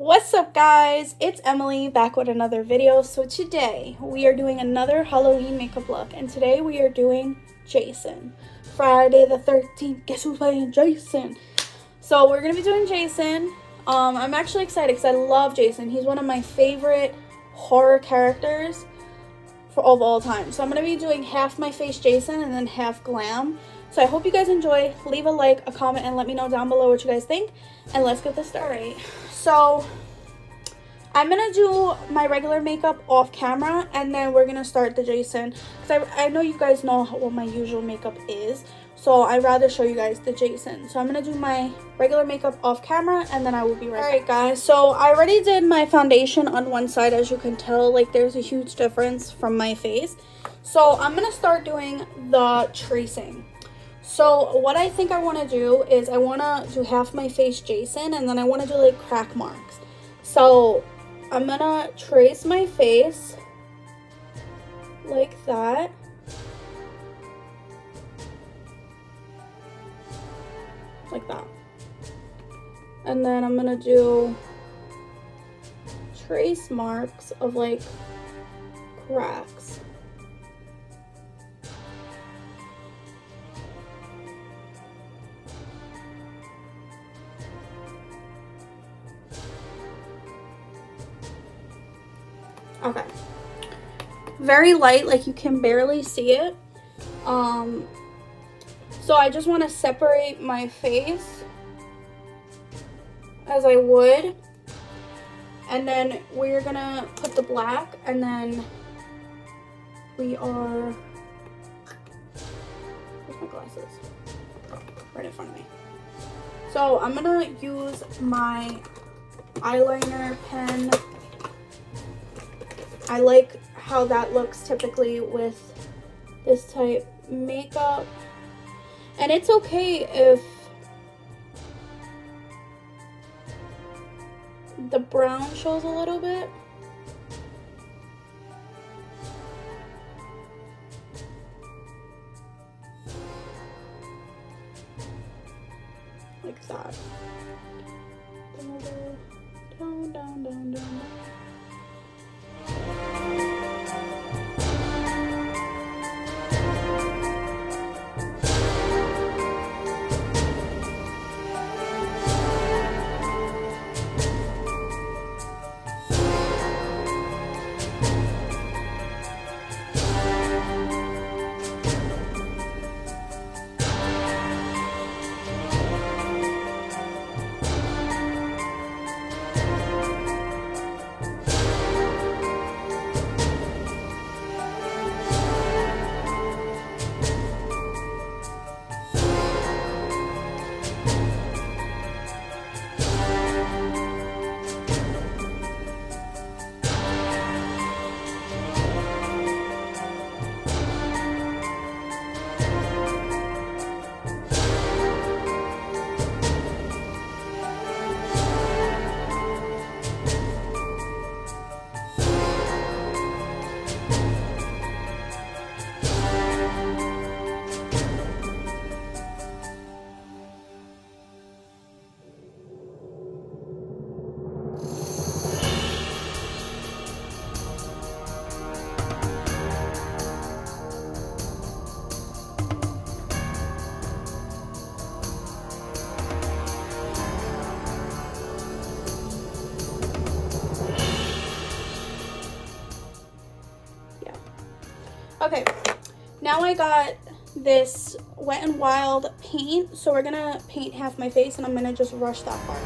What's up, guys? It's Emily back with another video. So today we are doing another Halloween makeup look, and today we are doing Jason. Friday the 13th. Guess who's playing Jason? So we're gonna be doing Jason. I'm actually excited because I love Jason. He's one of my favorite horror characters of all time. So I'm gonna be doing half my face Jason and then half glam. So I hope you guys enjoy. Leave a like, a comment, and let me know down below what you guys think. And let's get this started. Alright, so I'm gonna do my regular makeup off camera, and then we're gonna start the Jason. Because I know you guys know what my usual makeup is. So I'd rather show you guys the Jason. So I'm gonna do my regular makeup off camera, and then I will be right back. Alright guys, so I already did my foundation on one side. As you can tell, like, there's a huge difference from my face. So I'm gonna start doing the tracing. So what I think I want to do is I want to do half my face Jason, and then I want to do like crack marks. So I'm gonna trace my face like that. Like that. And then I'm gonna do trace marks of like cracks. Okay, very light, like you can barely see it. So I just want to separate my face as I would, and then we're gonna put the black, and then we are, where's my glasses? Right in front of me. So I'm gonna use my eyeliner pen. I like how that looks typically with this type makeup. And it's okay if the brown shows a little bit. Like that. Down, down, down, down. Okay, now I got this Wet n Wild paint, so we're gonna paint half my face, and I'm gonna just rush that part.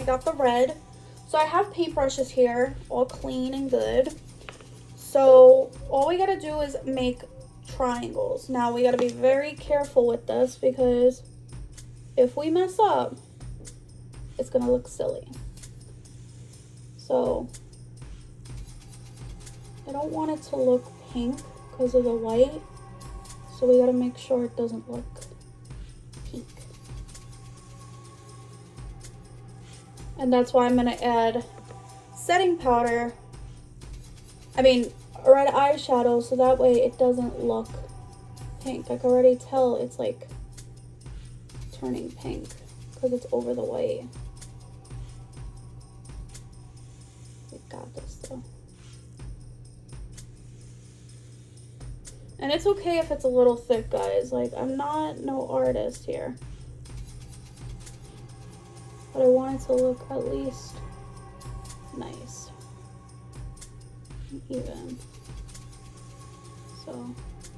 we got the red. So I have paintbrushes here, all clean and good. So all we gotta do is make triangles. Now we gotta be very careful with this because if we mess up, it's gonna look silly. So I don't want it to look pink because of the white. So we gotta make sure it doesn't look pink. And that's why I'm gonna add setting powder. I mean, red eyeshadow, so that way it doesn't look pink. I can already tell it's like turning pink because it's over the white. We got this though. And it's okay if it's a little thick, guys. Like, I'm not no artist here. But I want it to look at least nice and even. So,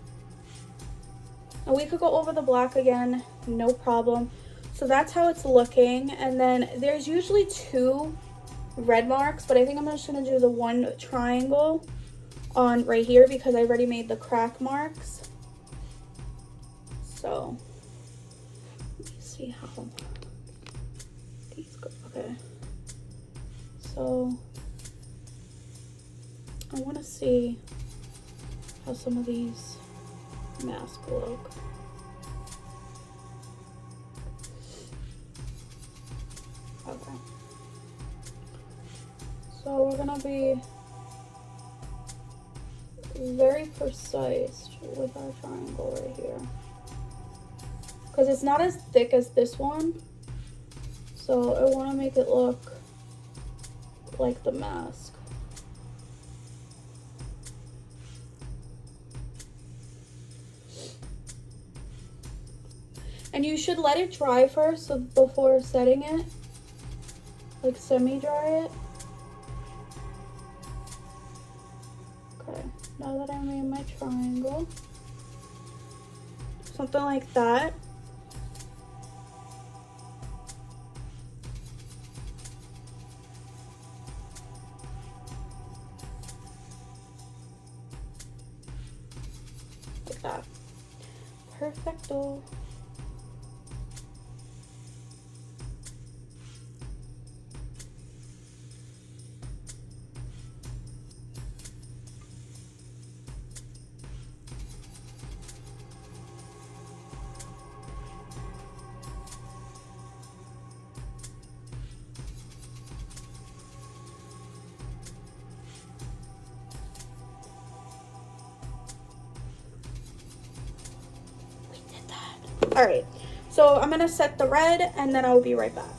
and we could go over the black again, no problem. So that's how it's looking. And then there's usually 2 red marks, but I think I'm just gonna do the 1 triangle on right here because I already made the crack marks. So let me see how these go. Okay, so I want to see how some of these masks look. Okay, so we're gonna be very precise with our triangle right here because it's not as thick as this one, so I want to make it look like the mask. And you should let it dry first, so before setting it, like semi-dry it. Okay, now that I made my triangle, something like that. Like that. Perfecto. All right, so I'm gonna set the red and then I'll be right back.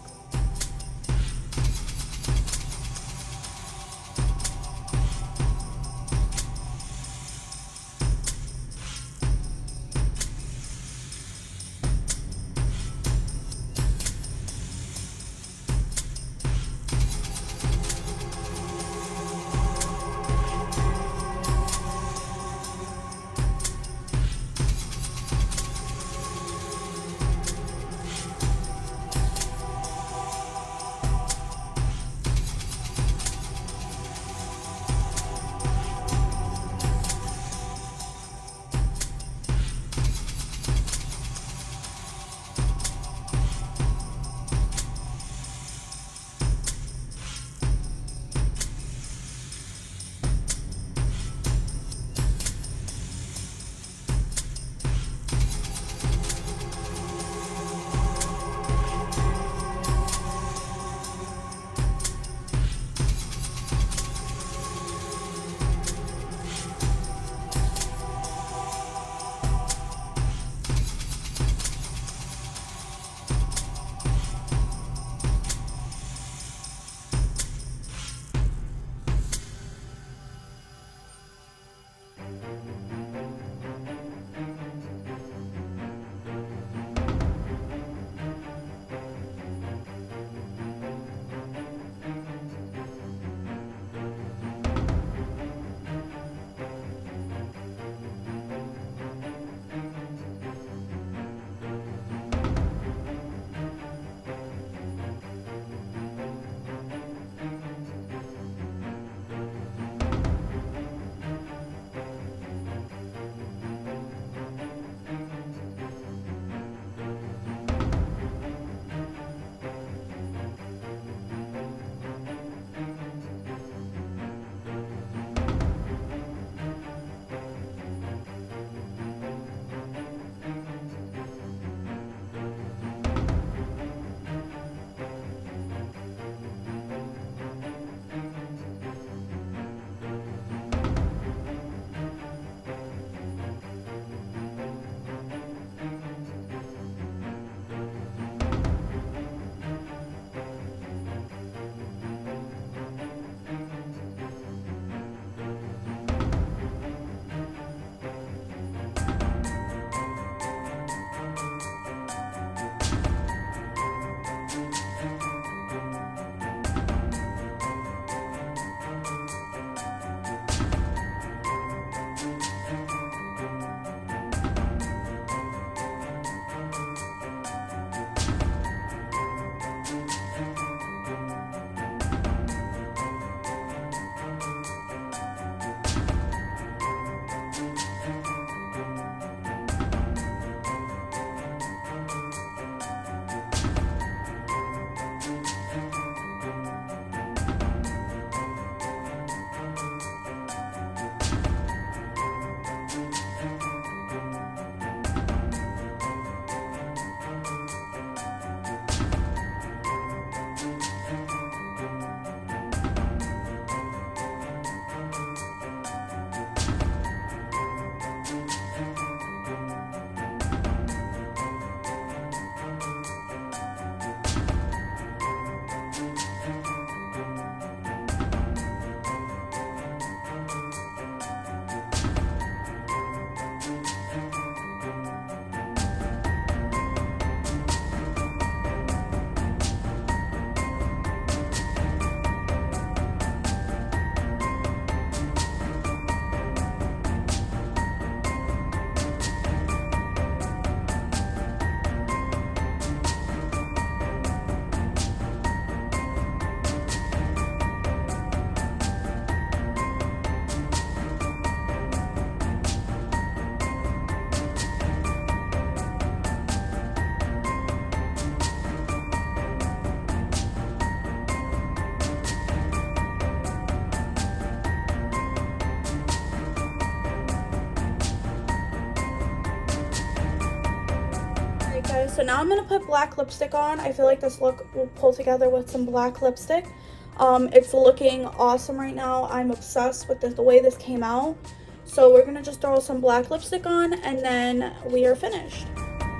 So now I'm going to put black lipstick on. I feel like this look will pull together with some black lipstick. It's looking awesome right now. I'm obsessed with the way this came out. So we're going to just throw some black lipstick on and then we are finished.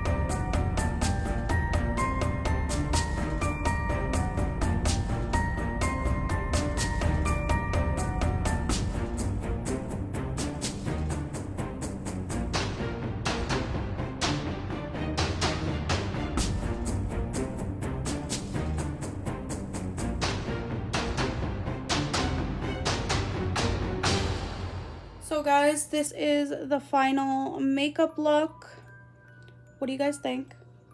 So guys, this is the final makeup look. What do you guys think?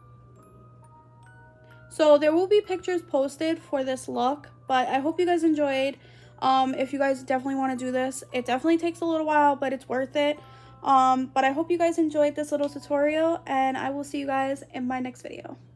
So there will be pictures posted for this look, but I hope you guys enjoyed. If you guys definitely want to do this, it definitely takes a little while, but it's worth it. But I hope you guys enjoyed this little tutorial, and I will see you guys in my next video.